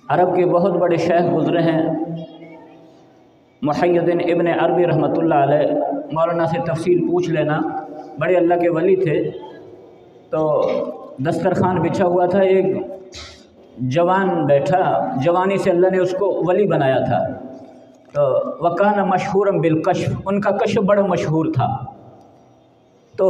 عرب کے بہت بڑے شیخ گزرے ہیں، محیدین ابن عربی رحمۃ اللہ علیہ، مولانا سے تفصیل پوچھ لینا، بڑے اللہ کے ولی تھے۔ تو دسترخوان بچھا ہوا تھا، ایک جوان بیٹھا، جوانی سے اللہ نے اس کو ولی بنایا تھا۔ تو وکان مشہورا بالکشف، ان کا کشف بڑا مشہور تھا۔ تو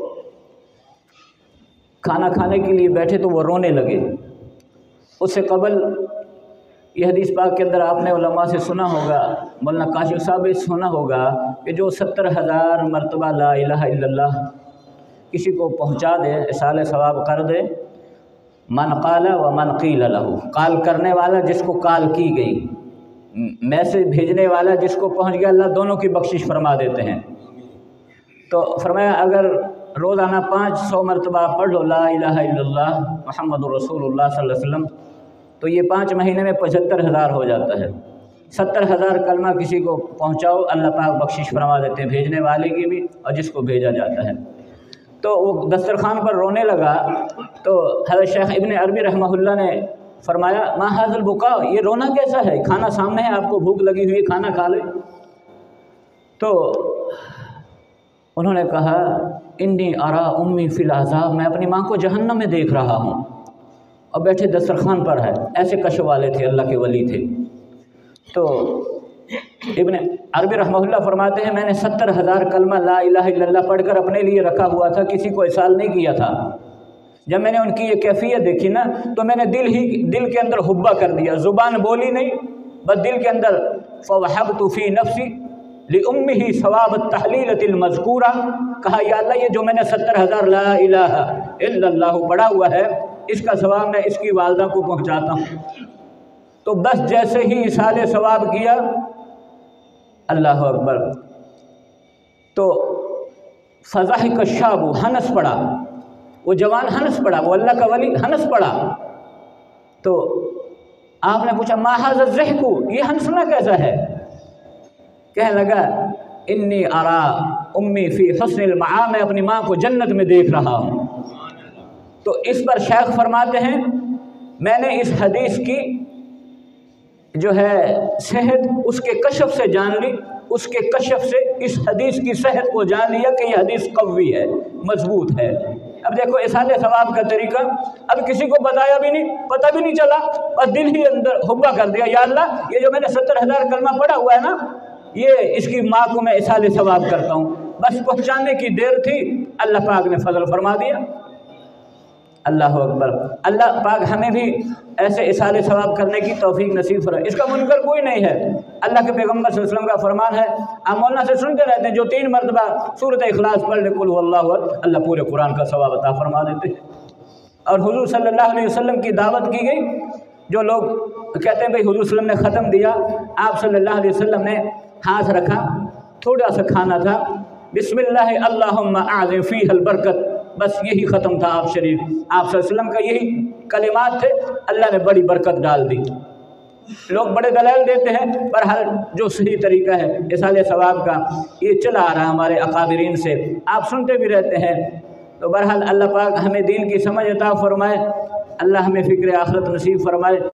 کھانا کھانے کے لیے بیٹھے تو وہ رونے لگے۔ اس سے قبل یہ حدیث پاک کے اندر آپ نے علماء سے سنا ہوگا، مولانا کاشف صاحب نے سنا ہوگا کہ جو 70,000 مرتبہ لا الہ الا اللہ کسی کو پہنچا دے، اصال ثواب کر دے، من قال و من قیل لہ، قال کرنے والا جس کو قال کی گئی، میسج بھیجنے والا جس کو پہنچ گیا، اللہ دونوں کی بخشش فرما دیتے ہیں۔ تو فرمایا اگر روزانہ 500 مرتبہ پڑھ لو لا الہ الا اللہ محمد رسول اللہ صلی اللہ علیہ وسلم، تو یہ 5 مہینے میں 75,000 ہو جاتا ہے۔ 70,000 کلمہ کسی کو پہنچاؤ، اللہ پاک بخشش فرما دیتے ہیں، بھیجنے والے کی بھی اور جس کو بھیجا جاتا ہے۔ تو وہ دسترخوان پر رونے لگا، تو حضرت شیخ ابن عربی رحمہ اللہ نے فرمایا ما ھذا البکا، یہ رونا کیسا ہے، کھانا سامنے ہے، آپ کو بھوک لگی ہوئی، کھانا کھا لے۔ تو انہوں نے کہا انی ارا امی فی العذاب، میں اپنی ماں کو جہنم میں دیکھ رہا ہوں، اور بیٹھے دسترخوان پر ہے۔ ایسے کشف والے تھے، اللہ کے ولی تھے۔ تو ابن عربی رحمہ اللہ فرماتے ہیں میں نے 70,000 کلمہ لا الہ الا اللہ پڑھ کر اپنے لیے رکھا ہوا تھا، کسی کو اصال نہیں کیا تھا۔ جب میں نے ان کی یہ کیفیت دیکھی نا، تو میں نے دل کے اندر حبہ کر دیا، زبان بولی نہیں، بس دل کے اندر فوہبت فی نفسی لأمہ ثواب التحلیلۃ المذکورہ، کہا یا اللہ یہ جو میں نے 70,000 لا الہ الا اللہ پڑھا ہوا ہے، اس کا ثواب میں اس کی والدہ کو پہنچاتا ہوں۔ تو بس جیسے ہی اصال ثواب کیا، اللہ اکبر، تو فضحک الشاب، ہنس پڑا، وہ جوان ہنس پڑا، وہ اللہ کا ولی ہنس پڑا۔ تو آپ نے پوچھا ما ھذا الضحک، یہ ہنسنا کیسا ہے؟ کہنے لگا انی ارا امی فی حسن المعا، میں اپنی ماں کو جنت میں دیکھ رہا ہوں۔ تو اس پر شیخ فرماتے ہیں میں نے اس حدیث کی جو ہے صحت اس کے کشف سے جان لی، اس کے کشف سے اس حدیث کی صحت کو جان لیا کہ یہ حدیث قوی ہے، مضبوط ہے۔ اب دیکھو اصال ثواب کا طریقہ، اب کسی کو بتایا بھی نہیں، پتہ بھی نہیں چلا، اور دل ہی اندر حبہ کر دیا یا اللہ یہ جو میں نے 70,000 کلمہ پڑھا ہوا ہے نا، یہ اس کی ماں کو میں اصال ثواب کرتا ہوں، بس پہنچانے کی دیر تھی، اللہ پاک نے فضل فرما دیا۔ اللہ اکبر، اللہ پاک ہمیں بھی ایسے اصال ثواب کرنے کی توفیق نصیب فرمائے۔ اس کا منکر کوئی نہیں ہے، اللہ کے پیغمبر صلی اللہ علیہ وسلم کا فرمان ہے، آپ مولانا سے سنتے رہتے ہیں جو 3 مرتبہ سورۃ اخلاص پڑھ لے قل هو اللہ احد، اللہ پورے قرآن کا ثواب عطا فرما دیتے ہیں۔ اور حضور صلی اللہ علیہ وسلم کی دعوت کی گئی، جو لوگ کہتے ہیں بھئی حضور صلی اللہ علیہ وسلم نے ختم دیا، آپ صلی اللہ علیہ وسلم نے ہاتھ رکھا، تھوڑا سا کھانا تھا، بسم اللہ اللہم اعظم فیہ البرکت، بس یہی ختم تھا آپ شریف، آپ صلی اللہ علیہ وسلم کا یہی کلمات تھے، اللہ نے بڑی برکت ڈال دی۔ لوگ بڑے دلائل دیتے ہیں، بہرحال جو صحیح طریقہ ہے اصال ثواب کا یہ چلا آ رہا ہے ہمارے اکابرین سے، آپ سنتے بھی رہتے ہیں۔ تو بہرحال اللہ پاک ہمیں دین کی سمجھ عطا فرمائے، اللہ ہمیں فکر آخرت نصیب فرمائے۔